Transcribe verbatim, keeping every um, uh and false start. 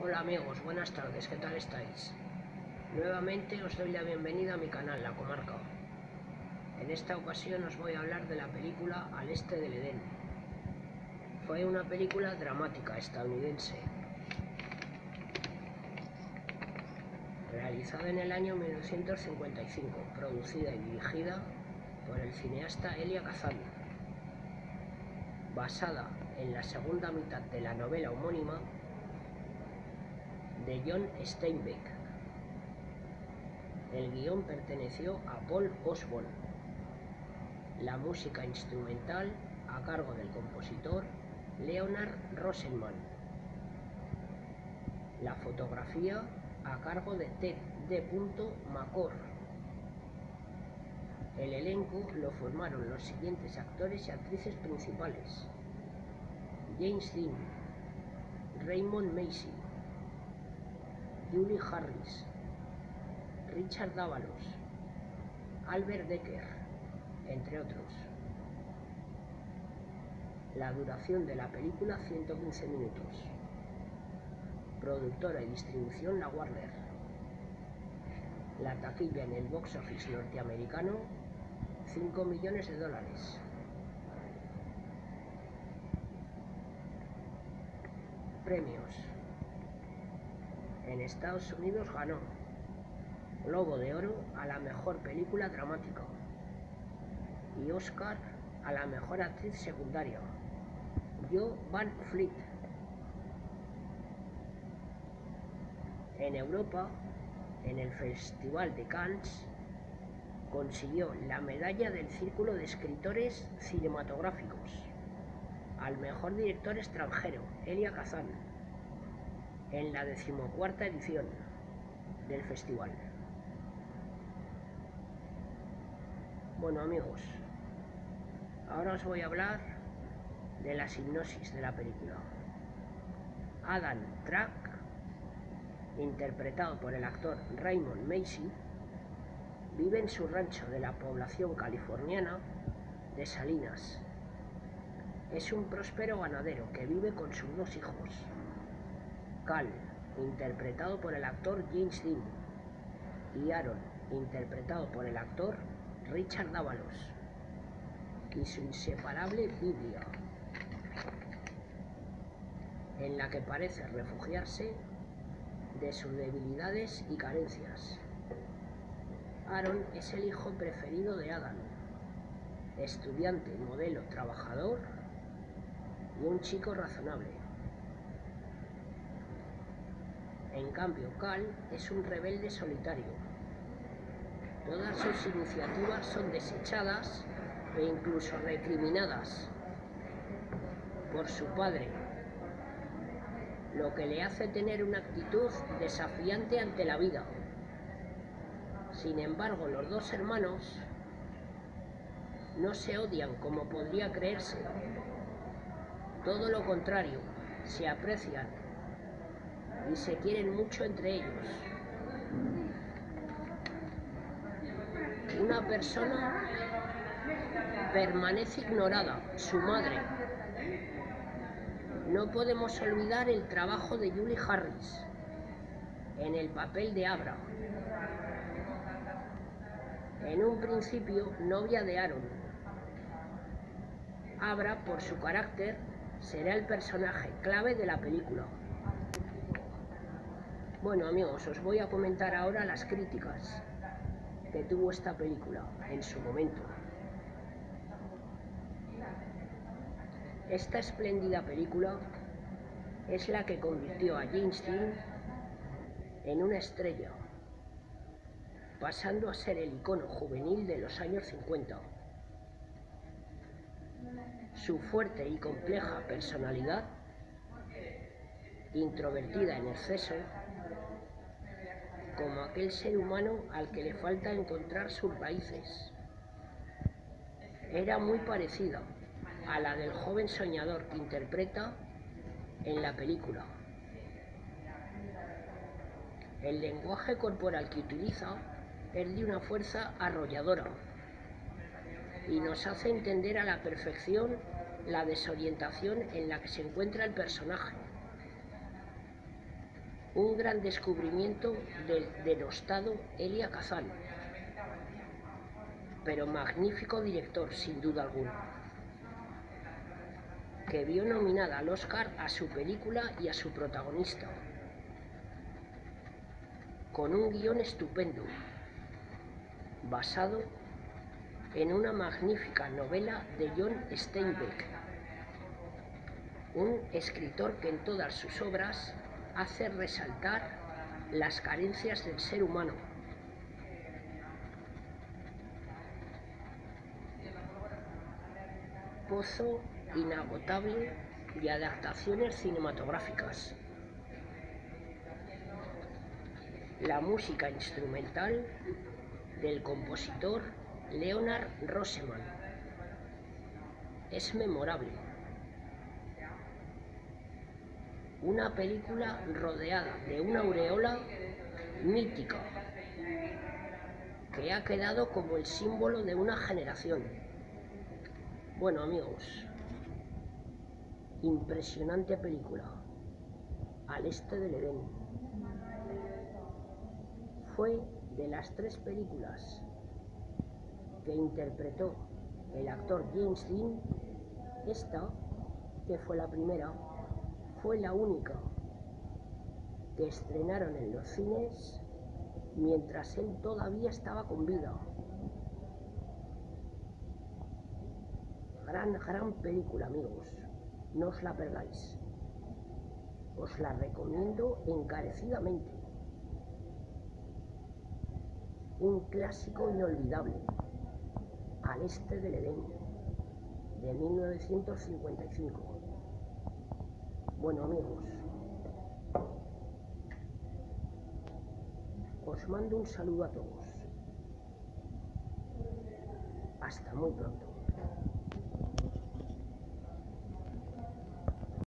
Hola amigos, buenas tardes, ¿qué tal estáis? Nuevamente os doy la bienvenida a mi canal, La Comarca. En esta ocasión os voy a hablar de la película Al Este del Edén. Fue una película dramática estadounidense, realizada en el año mil novecientos cincuenta y cinco, producida y dirigida por el cineasta Elia Kazan, basada en la segunda mitad de la novela homónima de John Steinbeck. El guión perteneció a Paul Osborne. La música instrumental a cargo del compositor Leonard Rosenman. La fotografía a cargo de Ted D. McCord. El elenco lo formaron los siguientes actores y actrices principales: James Dean, Raymond Macy, Julie Harris, Richard Davalos, Albert Dekker, entre otros. La duración de la película, ciento quince minutos. Productora y distribución, la Warner. La taquilla en el box office norteamericano, cinco millones de dólares. Premios. En Estados Unidos ganó Globo de Oro a la mejor película dramática y Oscar a la mejor actriz secundaria, Jo Van Fleet. En Europa, en el Festival de Cannes, consiguió la medalla del Círculo de Escritores Cinematográficos al mejor director extranjero, Elia Kazan, en la decimocuarta edición del festival. Bueno amigos, ahora os voy a hablar de la sinopsis de la película. Adam Track, interpretado por el actor Raymond Macy, vive en su rancho de la población californiana de Salinas. Es un próspero ganadero que vive con sus dos hijos. Cal, interpretado por el actor James Dean, y Aaron, interpretado por el actor Richard Davalos, y su inseparable Biblia, en la que parece refugiarse de sus debilidades y carencias. Aaron es el hijo preferido de Adam, estudiante, modelo, trabajador y un chico razonable. En cambio, Cal es un rebelde solitario. Todas sus iniciativas son desechadas e incluso recriminadas por su padre, lo que le hace tener una actitud desafiante ante la vida. Sin embargo, los dos hermanos no se odian como podría creerse. Todo lo contrario, se aprecian y se quieren mucho entre ellos. Una persona permanece ignorada, su madre. No podemos olvidar el trabajo de Julie Harris en el papel de Abra, en un principio novia de Aaron. Abra, por su carácter, será el personaje clave de la película. Bueno amigos, os voy a comentar ahora las críticas que tuvo esta película en su momento. Esta espléndida película es la que convirtió a James Dean en una estrella, pasando a ser el icono juvenil de los años cincuenta. Su fuerte y compleja personalidad, introvertida en exceso, como aquel ser humano al que le falta encontrar sus raíces, era muy parecida a la del joven soñador que interpreta en la película. El lenguaje corporal que utiliza es de una fuerza arrolladora y nos hace entender a la perfección la desorientación en la que se encuentra el personaje. Un gran descubrimiento del denostado Elia Kazan, pero magnífico director, sin duda alguna, que vio nominada al Oscar a su película y a su protagonista, con un guión estupendo, basado en una magnífica novela de John Steinbeck, un escritor que en todas sus obras hace resaltar las carencias del ser humano. Pozo inagotable de adaptaciones cinematográficas. La música instrumental del compositor Leonard Roseman es memorable. Una película rodeada de una aureola mítica que ha quedado como el símbolo de una generación. Bueno, amigos, impresionante película, Al este del Edén. Fue de las tres películas que interpretó el actor James Dean, esta, que fue la primera, fue la única que estrenaron en los cines mientras él todavía estaba con vida. Gran, gran película, amigos. No os la perdáis. Os la recomiendo encarecidamente. Un clásico inolvidable, Al este del Edén, de mil novecientos cincuenta y cinco. Bueno, amigos, os mando un saludo a todos. Hasta muy pronto.